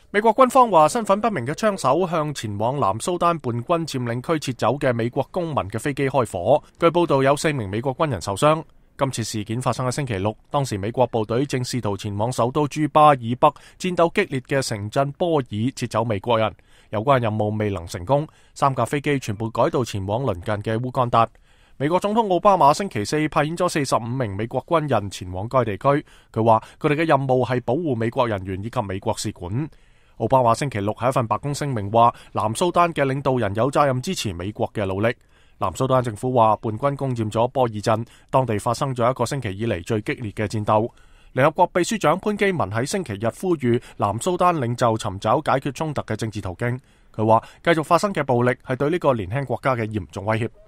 美國軍方話，身份不明嘅槍手向前往南蘇丹叛軍佔領區撤走嘅美國公民嘅飛機開火，據報道有4名美國軍人受傷。今次事件發生喺星期六，當時美國部隊正試圖前往首都朱巴以北戰鬥激烈嘅城鎮波爾撤走美國人，有關任務未能成功，3架飛機全部改道前往鄰近嘅烏干達。美國總統奧巴馬星期四派遣咗45名美國軍人前往該地區，佢話佢哋嘅任務係保護美國人員以及美國使館。奧巴馬星期六喺一份白宮聲明話，南蘇丹嘅領導人有責任支持美國嘅努力。南蘇丹政府話，叛軍攻佔咗波爾鎮，當地發生咗1個星期以嚟最激烈嘅戰鬥。聯合國秘書長潘基文喺星期日呼籲南蘇丹領袖尋找解決衝突嘅政治途徑。佢話，繼續發生嘅暴力係對呢個年輕國家嘅嚴重威脅。